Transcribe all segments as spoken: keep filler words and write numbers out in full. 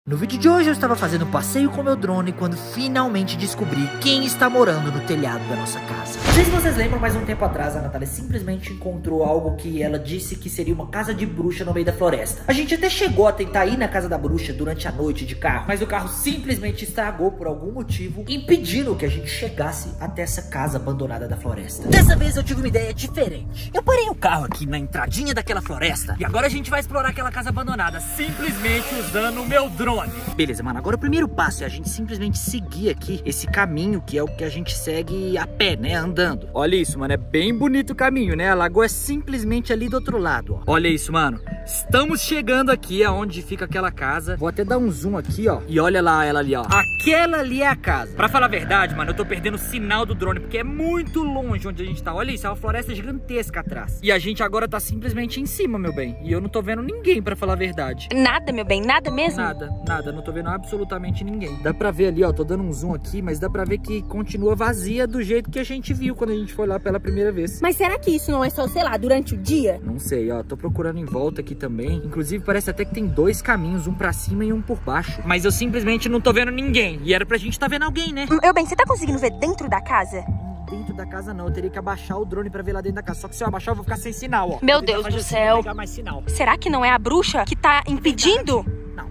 No vídeo de hoje eu estava fazendo um passeio com meu drone quando finalmente descobri quem está morando no telhado da nossa casa. Não sei se vocês lembram, mas um tempo atrás a Natália simplesmente encontrou algo que ela disse que seria uma casa de bruxa no meio da floresta. A gente até chegou a tentar ir na casa da bruxa durante a noite de carro, mas o carro simplesmente estragou por algum motivo, impedindo que a gente chegasse até essa casa abandonada da floresta. Dessa vez eu tive uma ideia diferente. Eu parei o carro aqui na entradinha daquela floresta e agora a gente vai explorar aquela casa abandonada, simplesmente usando o meu drone. Beleza, mano, agora o primeiro passo é a gente simplesmente seguir aqui esse caminho, que é o que a gente segue a pé, né, andando. Olha isso, mano, é bem bonito o caminho, né? A lagoa é simplesmente ali do outro lado, ó. Olha isso, mano. Estamos chegando aqui aonde fica aquela casa. Vou até dar um zoom aqui, ó. E olha lá ela ali, ó. Aquela ali é a casa. Pra falar a verdade, mano, eu tô perdendo o sinal do drone, porque é muito longe onde a gente tá. Olha isso, é uma floresta gigantesca atrás. E a gente agora tá simplesmente em cima, meu bem. E eu não tô vendo ninguém, pra falar a verdade. Nada, meu bem, nada mesmo? Nada. Nada, não tô vendo absolutamente ninguém. Dá pra ver ali, ó, tô dando um zoom aqui, mas dá pra ver que continua vazia do jeito que a gente viu quando a gente foi lá pela primeira vez. Mas será que isso não é só, sei lá, durante o dia? Não sei, ó, tô procurando em volta aqui também. Inclusive parece até que tem dois caminhos, um pra cima e um por baixo. Mas eu simplesmente não tô vendo ninguém. E era pra gente tá vendo alguém, né? Meu bem, você tá conseguindo ver dentro da casa? Dentro da casa não, eu teria que abaixar o drone pra ver lá dentro da casa. Só que se eu abaixar eu vou ficar sem sinal, ó. Meu Deus do céu. Pegar mais sinal. Será que não é a bruxa que tá impedindo?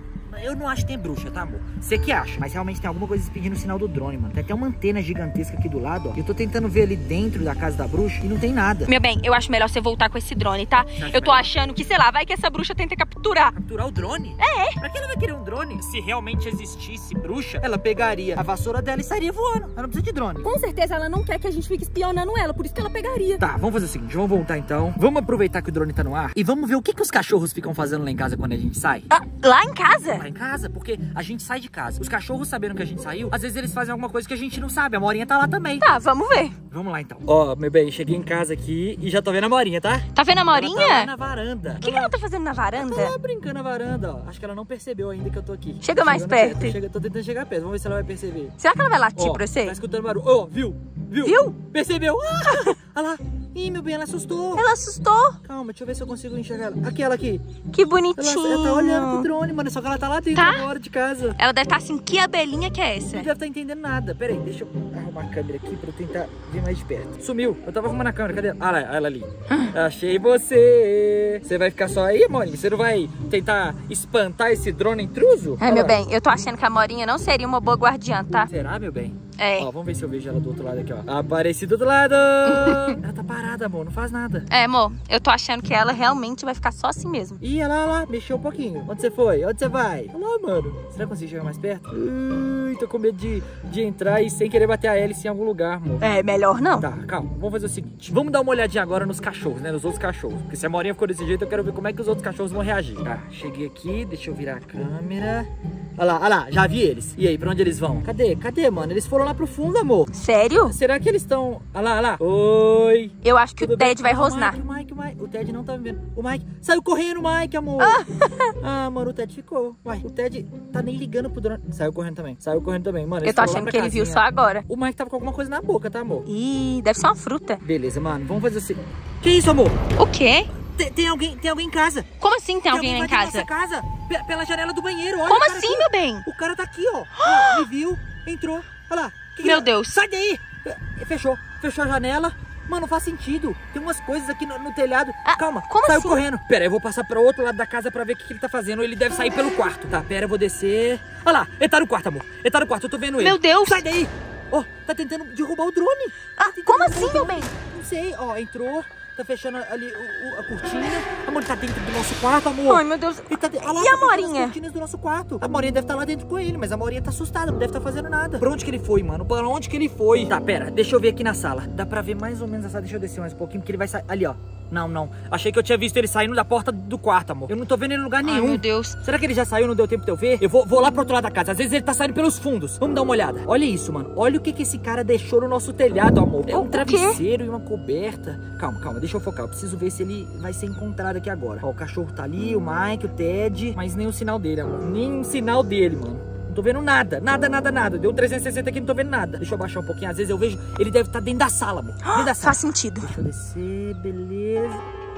Eu não acho que tem bruxa, tá, amor? Você que acha, mas realmente tem alguma coisa impedindo o sinal do drone, mano. Tem até uma antena gigantesca aqui do lado, ó. Eu tô tentando ver ali dentro da casa da bruxa e não tem nada. Meu bem, eu acho melhor você voltar com esse drone, tá? Eu tô melhor? achando que, sei lá, vai que essa bruxa tenta capturar. Capturar o drone? É. Pra que ela vai querer um drone? Se realmente existisse bruxa, ela pegaria a vassoura dela e sairia voando. Ela não precisa de drone. Com certeza ela não quer que a gente fique espionando ela, por isso que ela pegaria. Tá, vamos fazer o seguinte, vamos voltar então. Vamos aproveitar que o drone tá no ar e vamos ver o que, que os cachorros ficam fazendo lá em casa quando a gente sai. Ah, lá em casa? Lá em casa, porque a gente sai de casa. Os cachorros sabendo que a gente saiu, às vezes eles fazem alguma coisa que a gente não sabe. A Morinha tá lá também. Tá, vamos ver. Vamos lá então. Ó, meu bem, cheguei em casa aqui e já tô vendo a Morinha, tá? Tá vendo a Morinha? Ela tá lá na varanda. O que, que ela tá fazendo na varanda? Ela tá lá brincando na varanda, ó. Acho que ela não percebeu ainda que eu tô aqui. Chega mais perto. perto. Chega, tô tentando chegar perto. Vamos ver se ela vai perceber. Será que ela vai latir ó, pra você? Tá escutando barulho. Ó, viu? Viu? Viu? Percebeu? Ah, olha lá. Ih, meu bem, ela assustou. Ela assustou. Calma, deixa eu ver se eu consigo enxergar ela. Aquela aqui. Que bonitinha. Ela, ela tá olhando pro drone, mano. Só que ela tá lá dentro Tá? agora de casa. Ela deve estar assim, que abelhinha que é essa? Não deve estar entendendo nada. Pera aí, deixa eu arrumar a câmera aqui pra eu tentar ver mais de perto. Sumiu. Eu tava arrumando a câmera. Cadê ela? Ah, lá, ela ali. Achei você. Você vai ficar só aí, Morinha? Você não vai tentar espantar esse drone intruso? É, meu bem, eu tô achando que a Morinha não seria uma boa guardiã, tá? Será, meu bem? É. Ó, vamos ver se eu vejo ela do outro lado aqui, ó. Apareci do outro lado. Ela tá parada, amor. Não faz nada. É, amor, eu tô achando que ela realmente vai ficar só assim mesmo. Ih, olha lá, olha lá. Mexeu um pouquinho. Onde você foi? Onde você vai? Olha lá, mano. Será que eu consigo chegar mais perto? Ui, tô com medo de, de entrar e sem querer bater a hélice em algum lugar, amor. É, melhor não. Tá, calma. Vamos fazer o seguinte. Vamos dar uma olhadinha agora nos cachorros, né? Nos outros cachorros. Porque se a Morinha ficou desse jeito, eu quero ver como é que os outros cachorros vão reagir. Tá, cheguei aqui. Deixa eu virar a câmera. Olha lá, olha lá. Já vi eles. E aí, pra onde eles vão? Cadê? Cadê, mano? Eles foram lá pro fundo, amor. Sério? Será que eles estão... Olha lá, olha lá. Oi. Eu acho que Tudo o Ted bem? vai Ah, rosnar. O Mike, o Mike, o Mike. O Ted não tá me vendo. O Mike saiu correndo, o Mike, amor. Ah, ah mano, o Ted ficou. Uai, o Ted tá nem ligando pro drone. Saiu correndo também. Saiu correndo também, mano. Eu tô achando que ele viu só agora. O Mike tava com alguma coisa na boca, tá, amor? Ih, deve ser uma fruta. Beleza, mano. Vamos fazer assim. Que isso, amor? O quê? Tem, tem alguém, tem alguém em casa. Como assim tem, tem alguém lá em casa? Nossa casa, P pela janela do banheiro. Olha, como assim, aqui. Meu bem? O cara tá aqui, ó. ó me viu, entrou. Olha lá. Que meu que... Deus. Sai daí. Fechou. Fechou a janela. Mano, faz sentido. Tem umas coisas aqui no, no telhado. Ah, calma. Como Saiu assim? correndo. Pera, eu vou passar pro outro lado da casa pra ver o que, que ele tá fazendo. Ele deve sair pelo quarto. Tá, pera, eu vou descer. Olha lá. Ele tá no quarto, amor. Ele tá no quarto. Eu tô vendo ele. Meu Deus. Sai daí. Ó, oh, tá tentando derrubar o drone. Ah, tá como assim, meu bem? Não sei. Ó, oh, entrou. Tá fechando ali o, o, a cortina. Amor, ele tá dentro do nosso quarto, amor. Ai, meu Deus. Ele tá de... ah, lá, e a tá Morinha? As cortinas do nosso quarto. A Morinha deve estar tá lá dentro com ele, mas a Morinha tá assustada, não deve estar tá fazendo nada. Pra onde que ele foi, mano? Pra onde que ele foi? Tá, pera, deixa eu ver aqui na sala. Dá pra ver mais ou menos essa. Deixa eu descer mais um pouquinho, porque ele vai sair. Ali, ó. Não, não. Achei que eu tinha visto ele saindo da porta do quarto, amor. Eu não tô vendo ele em lugar nenhum. Ai, meu Deus. Será que ele já saiu e não deu tempo de eu ver? Eu vou, vou lá pro outro lado da casa. Às vezes ele tá saindo pelos fundos. Vamos dar uma olhada. Olha isso, mano. Olha o que que esse cara deixou no nosso telhado, amor. É um travesseiro e uma coberta. Calma, calma. Deixa eu focar. Eu preciso ver se ele vai ser encontrado aqui agora. Ó, o cachorro tá ali, o Mike, o Ted. Mas nem o sinal dele, amor. Nem o sinal dele, mano. Não tô vendo nada, nada, nada, nada. Deu trezentos e sessenta aqui, não tô vendo nada. Deixa eu baixar um pouquinho. Às vezes eu vejo, ele deve estar dentro da sala, amor. Dentro da sala. Faz sentido. Deixa eu descer, beleza.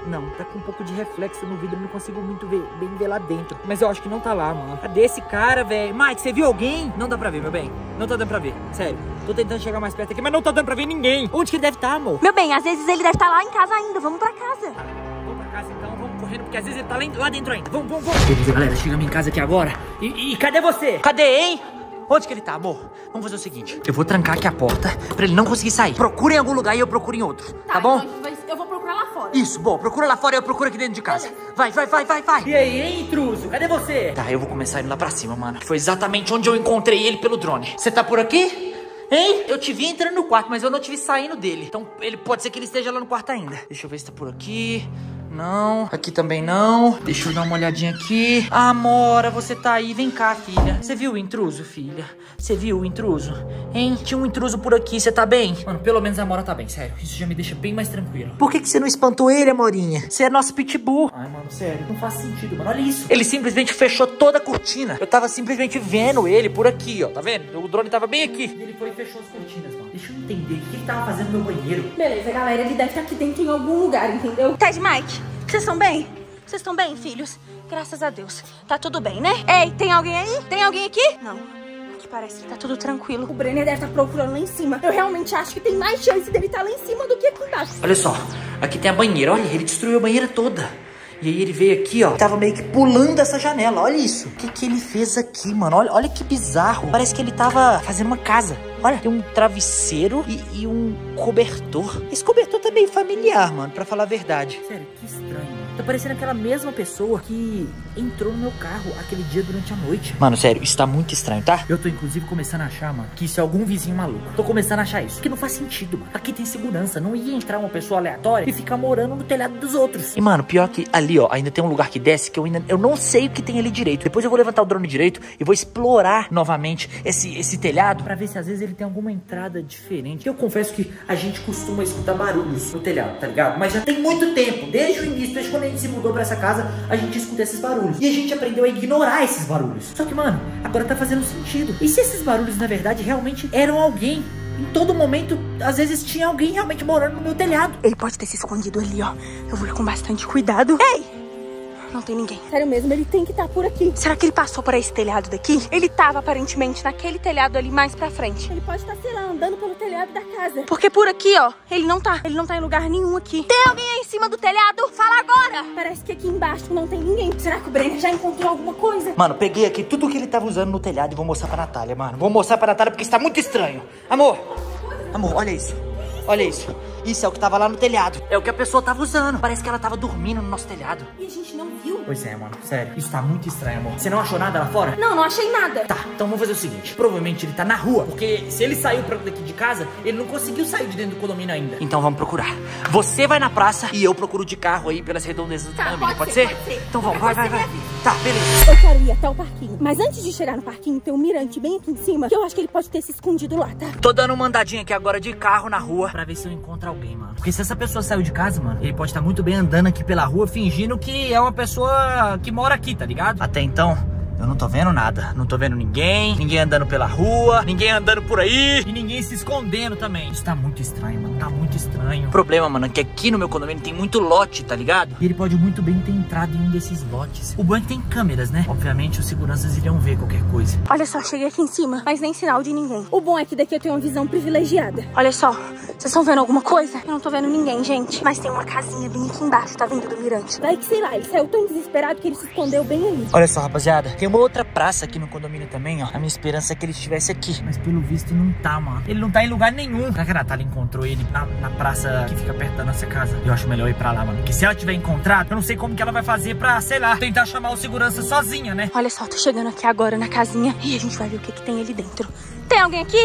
Não, tá com um pouco de reflexo no vidro, eu não consigo muito ver, bem ver lá dentro. Mas eu acho que não tá lá, mano. Cadê esse cara, velho? Mike, você viu alguém? Não dá pra ver, meu bem. Não tá dando pra ver, sério. Tô tentando chegar mais perto aqui, mas não tá dando pra ver ninguém. Onde que ele deve estar, amor? Meu bem, às vezes ele deve estar lá em casa ainda. Vamos pra casa. Tá, vamos pra casa então, vamos correndo, porque às vezes ele tá lá dentro ainda. Vamos, vamos, vamos. Beleza, galera, chegamos em casa aqui agora. E, e cadê você? Cadê, hein? Onde que ele tá, amor? Vamos fazer o seguinte, eu vou trancar aqui a porta pra ele não conseguir sair. Procura em algum lugar e eu procuro em outro, tá, tá bom? Então eu vou procurar lá fora. Isso, bom, procura lá fora e eu procuro aqui dentro de casa. Beleza. Vai, vai, vai, vai, vai. E aí, hein, intruso? Cadê você? Tá, eu vou começar indo lá pra cima, mano. Foi exatamente onde eu encontrei ele pelo drone. Você tá por aqui? Hein? Eu te vi entrando no quarto, mas eu não te vi saindo dele. Então, ele pode ser que ele esteja lá no quarto ainda. Deixa eu ver se tá por aqui. Não, aqui também não. Deixa eu dar uma olhadinha aqui. Amora, você tá aí. Vem cá, filha. Você viu o intruso, filha? Você viu o intruso? Hein? Tinha um intruso por aqui, você tá bem? Mano, pelo menos a Amora tá bem, sério. Isso já me deixa bem mais tranquilo. Por que que você não espantou ele, Amorinha? Você é nosso pitbull. Ai, mano, sério, não faz sentido, mano. Olha isso. Ele simplesmente fechou toda a cortina. Eu tava simplesmente vendo ele por aqui, ó. Tá vendo? O drone tava bem aqui. Ele foi e fechou as cortinas, mano. Deixa eu entender. O que ele tava fazendo no meu banheiro? Beleza, galera. Ele deve estar aqui dentro em algum lugar, entendeu? Ted, Mike, vocês estão bem? Vocês estão bem, filhos? Graças a Deus. Tá tudo bem, né? Ei, tem alguém aí? Tem alguém aqui? Não. Aqui parece que tá tudo tranquilo. O Brenner deve estar procurando lá em cima. Eu realmente acho que tem mais chance dele estar lá em cima do que aqui embaixo. Olha só. Aqui tem a banheira. Olha, ele destruiu a banheira toda. E aí ele veio aqui, ó. Tava meio que pulando essa janela. Olha isso. O que que ele fez aqui, mano? Olha, olha que bizarro. Parece que ele tava fazendo uma casa. Olha, tem um travesseiro e, e um cobertor. Esse cobertor tá meio familiar, mano, pra falar a verdade. Sério, que estranho, mano. Tá parecendo aquela mesma pessoa que entrou no meu carro aquele dia durante a noite. Mano, sério, isso tá muito estranho, tá? Eu tô, inclusive, começando a achar, mano, que isso é algum vizinho maluco. Tô começando a achar isso. Porque não faz sentido, mano. Aqui tem segurança. Não ia entrar uma pessoa aleatória e ficar morando no telhado dos outros. E, mano, pior que ali, ó, ainda tem um lugar que desce que eu ainda... Eu não sei o que tem ali direito. Depois eu vou levantar o drone direito e vou explorar novamente esse, esse telhado pra ver se às vezes ele tem alguma entrada diferente. Eu confesso que a gente costuma escutar barulhos no telhado, tá ligado? Mas já tem muito tempo, desde o início, desde quando a gente se mudou pra essa casa, a gente escuta esses barulhos. E a gente aprendeu a ignorar esses barulhos. Só que, mano, agora tá fazendo sentido. E se esses barulhos, na verdade, realmente eram alguém? Em todo momento, às vezes tinha alguém realmente morando no meu telhado. Ele pode ter se escondido ali, ó. Eu vou ir com bastante cuidado. Ei! Não tem ninguém. Sério mesmo, ele tem que estar por aqui. Será que ele passou por esse telhado daqui? Ele tava, aparentemente, naquele telhado ali mais pra frente. Ele pode estar, sei lá, andando pelo telhado da casa. Porque por aqui, ó, ele não tá. Ele não tá em lugar nenhum aqui. Tem alguém aí em cima do telhado? Fala agora! Parece que aqui embaixo não tem ninguém. Será que o Brenner já encontrou alguma coisa? Mano, peguei aqui tudo que ele tava usando no telhado e vou mostrar pra Natália, mano. Vou mostrar pra Natália porque isso tá muito estranho. Amor, amor, olha isso. Olha isso. Isso é o que tava lá no telhado. É o que a pessoa tava usando. Parece que ela tava dormindo no nosso telhado. E a gente não viu. Pois é, mano. Sério. Isso tá muito estranho, amor. Você não achou nada lá fora? Não, não achei nada. Tá, então vamos fazer o seguinte. Provavelmente ele tá na rua. Porque se ele saiu pra daqui de casa, ele não conseguiu sair de dentro do condomínio ainda. Então vamos procurar. Você vai na praça e eu procuro de carro aí pelas redondezas do tá, condomínio. Pode, Pode ser? ser? Pode ser. Então vamos, vai, vai, vai. Tá, beleza. Eu quero ir até o parquinho. Mas antes de chegar no parquinho, tem um mirante bem aqui em cima, que eu acho que ele pode ter se escondido lá, tá? Tô dando uma andadinha aqui agora de carro na rua pra ver se eu encontro alguém, mano. Porque se essa pessoa saiu de casa, mano, ele pode estar muito bem andando aqui pela rua, fingindo que é uma pessoa que mora aqui, tá ligado? Até então, eu não tô vendo nada. Não tô vendo ninguém, ninguém andando pela rua, ninguém andando por aí e ninguém se escondendo também. Isso tá muito estranho, mano. Tá muito estranho. O problema, mano, é que aqui no meu condomínio tem muito lote, tá ligado? E ele pode muito bem ter entrado em um desses lotes. O bom é que tem câmeras, né? Obviamente, os seguranças iriam ver qualquer coisa. Olha só, cheguei aqui em cima, mas nem sinal de ninguém. O bom é que daqui eu tenho uma visão privilegiada. Olha só, vocês estão vendo alguma coisa? Eu não tô vendo ninguém, gente. Mas tem uma casinha bem aqui embaixo, tá vendo, do mirante? Daí que, sei lá, ele saiu tão desesperado que ele se escondeu bem ali. Olha só, rapaziada, tem uma outra praça aqui no condomínio também, ó. A minha esperança é que ele estivesse aqui. Mas pelo visto não tá, mano. Ele não tá em lugar nenhum. Será que a Natália encontrou ele na, na praça que fica perto da nossa casa? Eu acho melhor ir pra lá, mano. Porque se ela tiver encontrado, eu não sei como que ela vai fazer pra, sei lá, tentar chamar o segurança sozinha, né? Olha só, tô chegando aqui agora na casinha e a gente vai ver o que que tem ali dentro. Tem alguém aqui?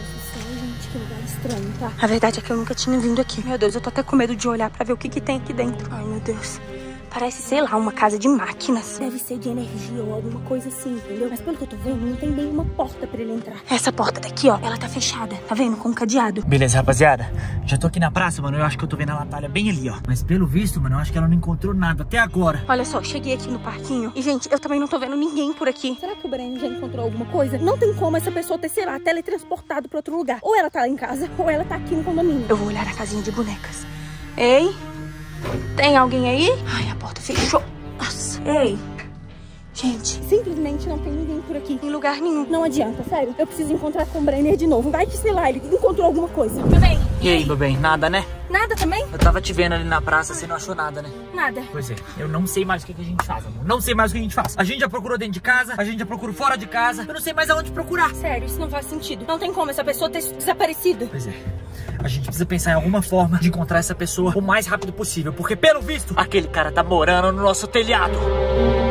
Que lugar estranho, tá? A verdade é que eu nunca tinha vindo aqui. Meu Deus, eu tô até com medo de olhar pra ver o que que tem aqui dentro. Ai, meu Deus. Parece, sei lá, uma casa de máquinas. Deve ser de energia ou alguma coisa assim, entendeu? Mas pelo que eu tô vendo, não tem bem uma porta pra ele entrar. Essa porta daqui, ó, ela tá fechada. Tá vendo? Com um cadeado. Beleza, rapaziada. Já tô aqui na praça, mano. Eu acho que eu tô vendo a Natália bem ali, ó. Mas pelo visto, mano, eu acho que ela não encontrou nada até agora. Olha só, cheguei aqui no parquinho. E, gente, eu também não tô vendo ninguém por aqui. Será que o Brenner já encontrou alguma coisa? Não tem como essa pessoa ter, sei lá, teletransportado pra outro lugar. Ou ela tá lá em casa, ou ela tá aqui no condomínio. Eu vou olhar a casinha de bonecas. Ei? Tem alguém aí? Ai, a porta fechou. Nossa. Ei. Gente, simplesmente não tem ninguém por aqui, em lugar nenhum. Não adianta, sério. Eu preciso encontrar com o Brenner de novo. Vai que, sei lá, ele encontrou alguma coisa. Meu bem. E aí, meu bem? Nada, né? Nada também? Eu tava te vendo ali na praça, você não achou nada, né? Nada. Pois é, eu não sei mais o que, que a gente faz, amor. Não sei mais o que a gente faz. A gente já procurou dentro de casa, a gente já procurou fora de casa. Eu não sei mais aonde procurar. Sério, isso não faz sentido. Não tem como essa pessoa ter desaparecido. Pois é. A gente precisa pensar em alguma forma de encontrar essa pessoa o mais rápido possível. Porque, pelo visto, aquele cara tá morando no nosso telhado.